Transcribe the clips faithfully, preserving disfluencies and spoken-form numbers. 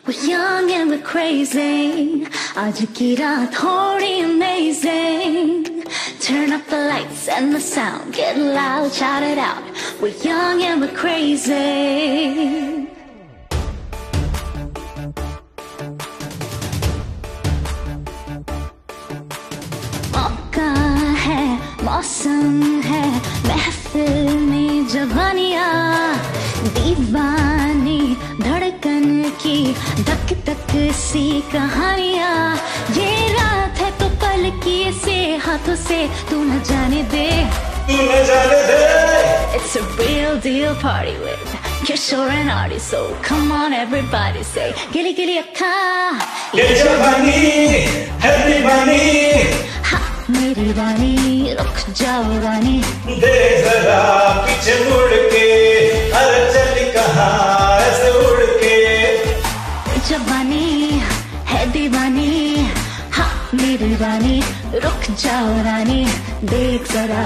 We're young and we're crazy. आज की रात थोड़ी amazing. Turn up the lights and the sound. Get loud, shout it out. We're young and we're crazy. मौका है, मौसम है, महफिल में जवानियाँ दीवानी धड़कन की धक धक सी कहानियाँ. ये रात है तो पल की से हाथों से तू न जाने दे, तू न जाने दे. It's a real deal party with Kishore and Artie, so come on everybody say गिली गिली अक्खा. ये जवानी है दीवानी, हाँ मेरी रानी रुक जाओ रानी. दे जरा पीछे मुड़ के, अरे चली कहाँ ऐसे उड़ के. जवानी है दीवानी, हाँ मेरी रानी रुक जाओ रानी. देख जरा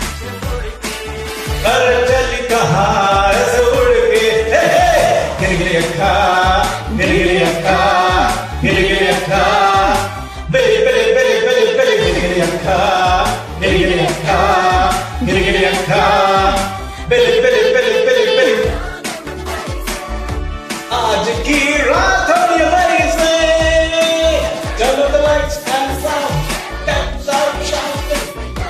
अरे चली कहाँ ऐसे उड़ के. गिरी गिरी अक्खा, गिरी गिरी अक्खा, गिरी गिरी अक्खा. बेली बेली बेली बेली बेली गिरी गिरी अक्खा, गिरी गिरी अक्खा, गिरी गिरी अक्खा. बेली बेली बेली बेली बेली. आज की रात हो ये amazing. Turn up the lights and sound. Dance out shouting.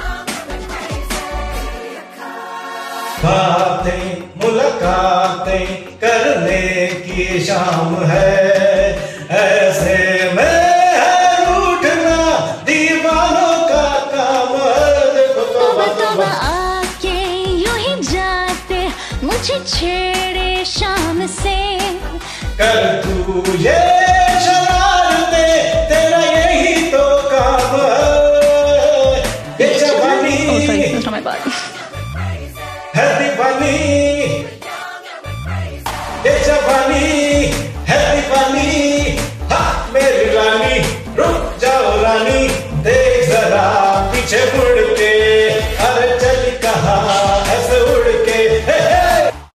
बातें मुलाकातें करने की शाम है, ऐसे में है रूठना दीवानों का काम है. देखो तोबा तोबा आके यूं ही जाते मुझे छेड़े शाम से. कर तू ये शरारतें, तेरा यही तो काम है. ये जवानी Oh sorry, that's not my butt. है दीवानी, ये जवानी